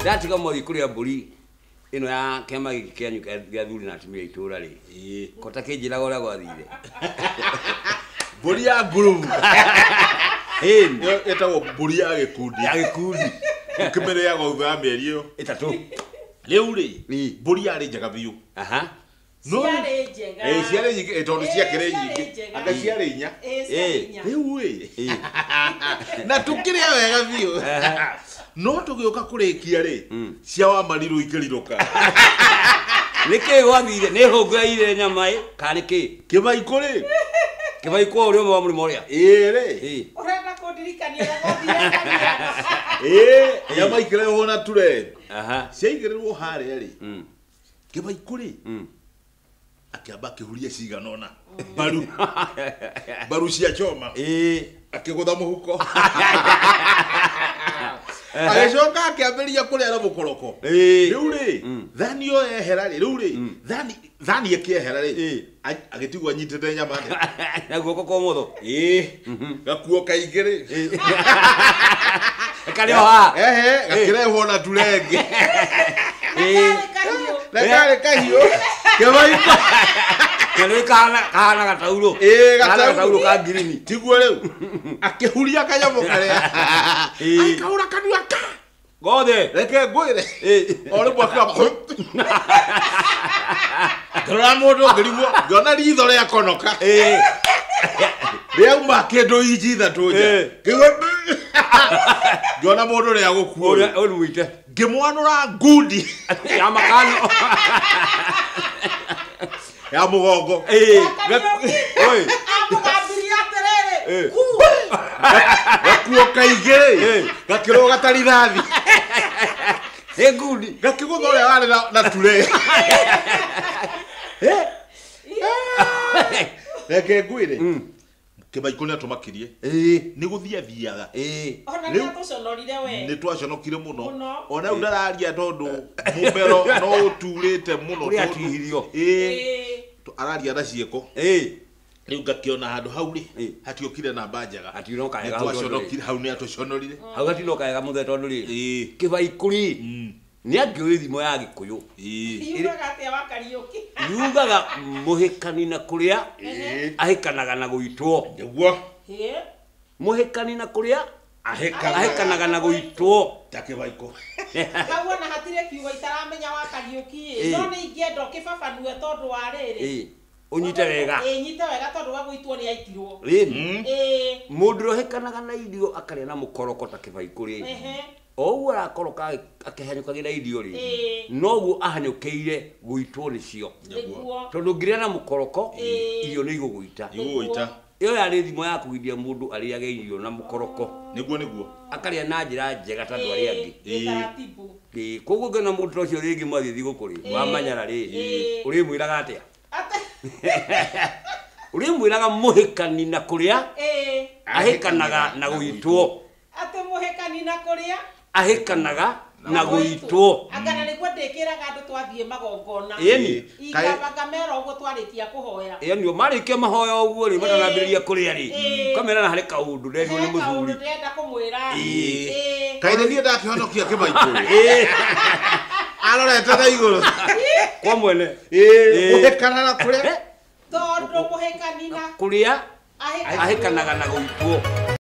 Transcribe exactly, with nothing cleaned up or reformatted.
ndatiga mwa ikuria mburi ino ya kema gikenyu gya thuri na atumia itura ri ii kota kinjira gore gwathire mburi ya group eh etagwo mburi ya gikundi ya gikundi kimere ya gotha mieri yo itatu riu ri mburi ya ri njega biu aha no eh ciare nyingi etondu cia kire nyingi anga ciare inya eh riu ri na tukiria wega biu no tugioka kurikia ri cia wa mariru ikiriruka niki gwathire ni hongeire nyama i kaniki kibaiko ri kibaiko uri wa muri moria eh ri urenda kundirikania gwathire eh nyama ikire hona ture aha ciaigirirwo hare ri kibaiko ri akiamba kihuria ciganona baru baru cia choma eh akigutha muhuko agicoka akiambiria kuria na mukoroko riu ri thani yo ehera ri riu ri thani thani ekiehera ri agitigwa nyitete nyama na guoko kwa motho eh gakuo kaingĩ ri kale ha ehe gakirehwo na turenge eh lekare kahio kebaiko kale kana kana gatauro eh gatauro ka girini tiguo riu akihuria kanyamo karia ai kaura kanua ka gothe reke ngwire eh ore bwaka Tora mundu ngirimo ngona ritho ria konoka eh ria uma kindu iji ithatu nja kigo ngona mundu ria gukuo uri mwite ngimwanura ngundi ya makano ya mugongo eh oi amugambiria atiriri gakuo kaingĩ gakiro gatari thathi eh ngundi gakigutha uria wari na ture reke ngwire kibaiko ni atumakirie eh ni guthia thiaga eh ona ni atuconorire we ni twaconokire muno ona u ndararia tondu mumero no uturite muno uri atihirio eh araria na cieko eh riu ngakiona handu hau ri hatiokire namba njega atiroka ega twaconokire hau ni atuconorire hau atiroka ega muthe tondu ri eh kibaikuri ni angioe thimo ya gikuyu yugaga atia wa Kariuki yugaga muhikani na kuria ahikanaga na guitwo niguo muhikani na kuria ahikanaga na guitwo takibaiko kaua na hatire kiugo itaramenya wa Kariuki no ni ingienda kibabanue tondu wa riri unyite wega eh nyite wega tondu wa guitwo ni aitirwo eh mundu rohikanaga na irio akaria na mukoroko takibaikuri ehe o arakoroka akihanyukagira irio ri noguo ahanyukeire guitwo nicio tondu ngiria na mukoroko irio ni iguguita iguguita iyo yari thimo ya kugithia mundu ariage irio na mukoroko niguo niguo akaria na njira njega tandu ari angi taratibu eh koguo ngena mundu ucio ringi mwathi gukuri wa manyara ri uri mwiraga atia uri mwiraga muhikani na kuria eh ahikanaga na guitwo ate muhikani na kuria ahikanaga na guitwo agana niguo ndikiraga andu twathie magongona yeni ikabanga mero uguo twarikia kuhoya yani marikia mahoya uguo ri matanambiria kuria ri kamera na hari kaundu nderio ni muthuri ndenda kumwira eh kaire ni ndakihonokia kibaiko eh arorete na iguru kwa mwene eh muhikana na kuria tondu muhikani na kuria ahikanaga na guitwo